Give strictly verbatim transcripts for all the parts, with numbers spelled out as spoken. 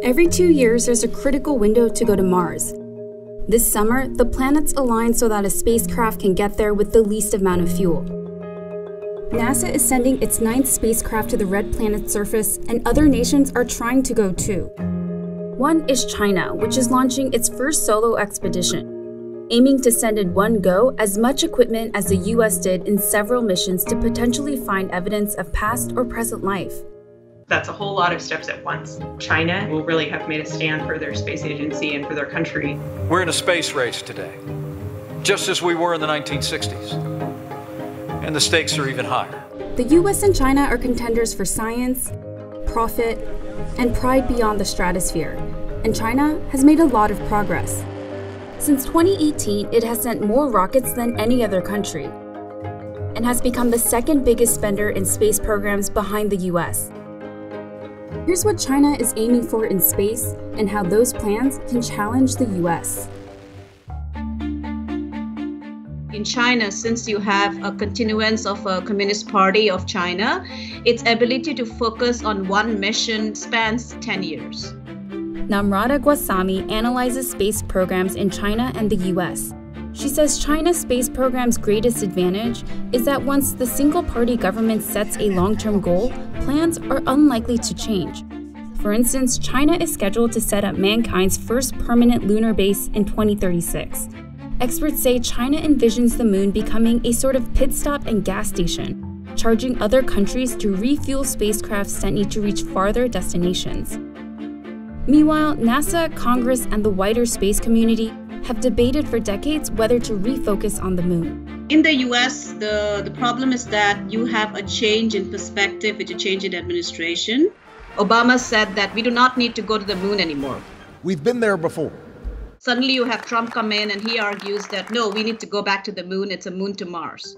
Every two years, there's a critical window to go to Mars. This summer, the planets align so that a spacecraft can get there with the least amount of fuel. NASA is sending its ninth spacecraft to the red planet's surface, and other nations are trying to go too. One is China, which is launching its first solo expedition, aiming to send in one go as much equipment as the U S did in several missions to potentially find evidence of past or present life. That's a whole lot of steps at once. China will really have made a stand for their space agency and for their country. We're in a space race today, just as we were in the nineteen sixties. And the stakes are even higher. The U S and China are contenders for science, profit, and pride beyond the stratosphere, and China has made a lot of progress. Since twenty eighteen, it has sent more rockets than any other country, and has become the second biggest spender in space programs behind the U S. Here's what China is aiming for in space and how those plans can challenge the U S. In China, since you have a continuance of a Communist Party of China, its ability to focus on one mission spans ten years. Namrata Goswami analyzes space programs in China and the U S. She says China's space program's greatest advantage is that once the single-party government sets a long-term goal, plans are unlikely to change. For instance, China is scheduled to set up mankind's first permanent lunar base in twenty thirty-six. Experts say China envisions the moon becoming a sort of pit stop and gas station, charging other countries to refuel spacecrafts that need to reach farther destinations. Meanwhile, NASA, Congress, and the wider space community have debated for decades whether to refocus on the moon. In the U S, the, the problem is that you have a change in perspective with a change in administration. Obama said that we do not need to go to the moon anymore. We've been there before. Suddenly you have Trump come in and he argues that no, we need to go back to the moon, it's a moon to Mars.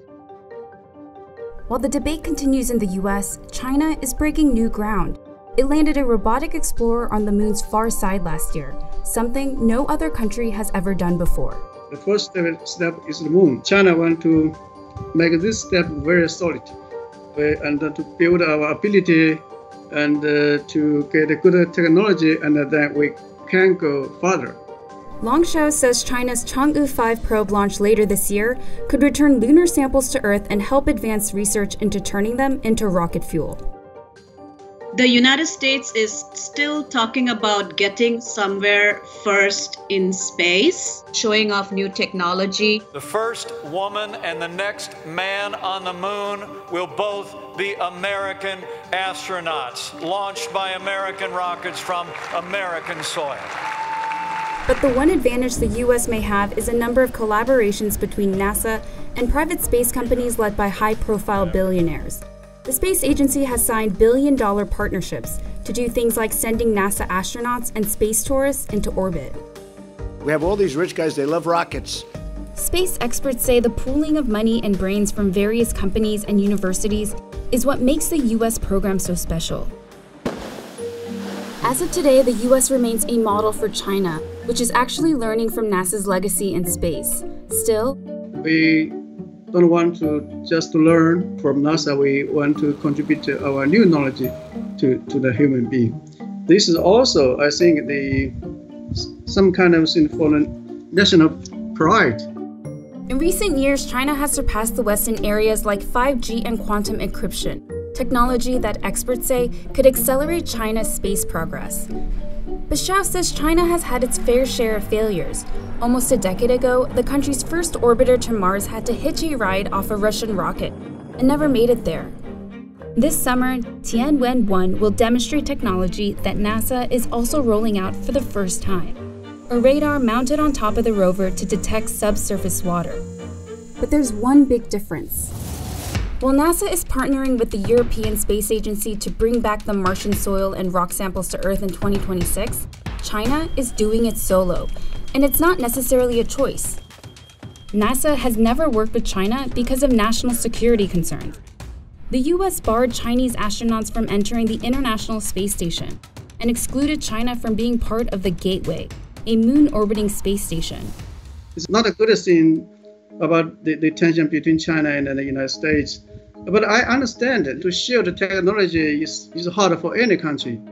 While the debate continues in the U S, China is breaking new ground. It landed a robotic explorer on the moon's far side last year, something no other country has ever done before. The first step is the moon. China wants to make this step very solid and to build our ability and uh, to get a good technology, and then we can go further. Long Shao says China's Chang'e five probe launch later this year could return lunar samples to Earth and help advance research into turning them into rocket fuel. The United States is still talking about getting somewhere first in space, showing off new technology. The first woman and the next man on the moon will both be American astronauts, launched by American rockets from American soil. But the one advantage the U S may have is a number of collaborations between NASA and private space companies led by high-profile billionaires. The space agency has signed billion-dollar partnerships to do things like sending NASA astronauts and space tourists into orbit. We have all these rich guys, they love rockets. Space experts say the pooling of money and brains from various companies and universities is what makes the U S program so special. As of today, the U S remains a model for China, which is actually learning from NASA's legacy in space. Still, we don't want to just learn from NASA, we want to contribute to our new knowledge to, to the human being. This is also, I think, the some kind of for national pride. In recent years, China has surpassed the West in areas like five G and quantum encryption, technology that experts say could accelerate China's space progress. But Shao says China has had its fair share of failures. Almost a decade ago, the country's first orbiter to Mars had to hitch a ride off a Russian rocket and never made it there. This summer, Tianwen one will demonstrate technology that NASA is also rolling out for the first time. A radar mounted on top of the rover to detect subsurface water. But there's one big difference. While NASA is partnering with the European Space Agency to bring back the Martian soil and rock samples to Earth in twenty twenty-six, China is doing it solo, and it's not necessarily a choice. NASA has never worked with China because of national security concerns. The U S barred Chinese astronauts from entering the International Space Station and excluded China from being part of the Gateway, a moon-orbiting space station. It's not a good thing about the, the tension between China and the United States. But I understand that to share the technology is, is hard for any country.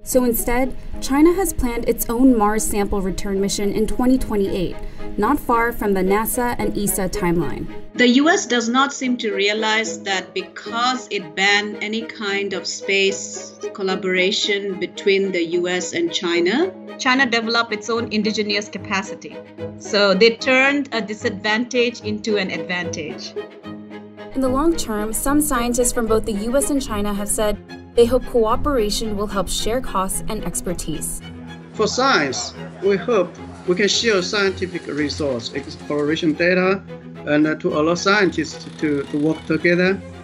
So instead, China has planned its own Mars sample return mission in twenty twenty-eight, not far from the NASA and E S A timeline. The U S does not seem to realize that because it banned any kind of space collaboration between the U S and China, China developed its own indigenous capacity. So they turned a disadvantage into an advantage. In the long term, some scientists from both the U S and China have said they hope cooperation will help share costs and expertise. For science, we hope we can share scientific resource, exploration data, and uh, to allow scientists to, to work together